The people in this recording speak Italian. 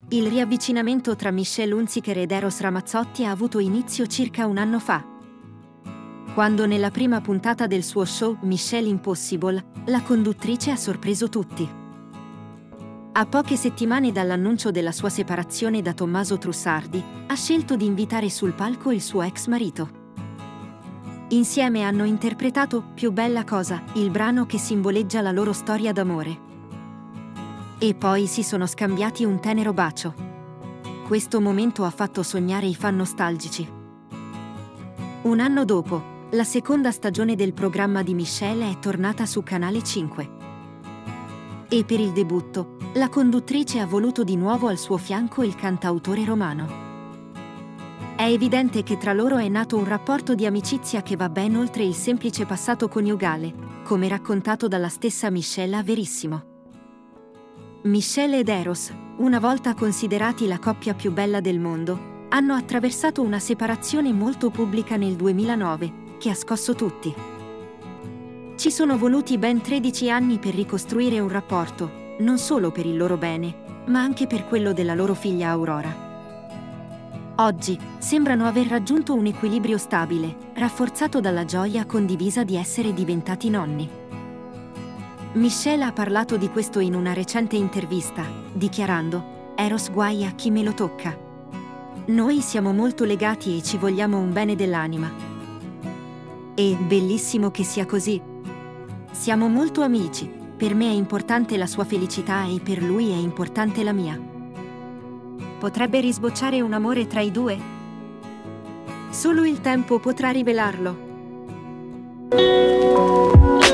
Il riavvicinamento tra Michelle Hunziker ed Eros Ramazzotti ha avuto inizio circa un anno fa, quando nella prima puntata del suo show Michelle Impossible, la conduttrice ha sorpreso tutti. A poche settimane dall'annuncio della sua separazione da Tommaso Trussardi, ha scelto di invitare sul palco il suo ex marito. Insieme hanno interpretato Più bella cosa, il brano che simboleggia la loro storia d'amore. E poi si sono scambiati un tenero bacio. Questo momento ha fatto sognare i fan nostalgici. Un anno dopo, la seconda stagione del programma di Michelle è tornata su Canale 5. E per il debutto, la conduttrice ha voluto di nuovo al suo fianco il cantautore romano. È evidente che tra loro è nato un rapporto di amicizia che va ben oltre il semplice passato coniugale, come raccontato dalla stessa Michelle a Verissimo. Michelle ed Eros, una volta considerati la coppia più bella del mondo, hanno attraversato una separazione molto pubblica nel 2009, che ha scosso tutti. Ci sono voluti ben 13 anni per ricostruire un rapporto, non solo per il loro bene, ma anche per quello della loro figlia Aurora. Oggi sembrano aver raggiunto un equilibrio stabile, rafforzato dalla gioia condivisa di essere diventati nonni. Michelle ha parlato di questo in una recente intervista, dichiarando: «Eros guai a chi me lo tocca. Noi siamo molto legati e ci vogliamo un bene dell'anima. E bellissimo che sia così. Siamo molto amici, per me è importante la sua felicità e per lui è importante la mia. Potrebbe risbocciare un amore tra i due? Solo il tempo potrà rivelarlo».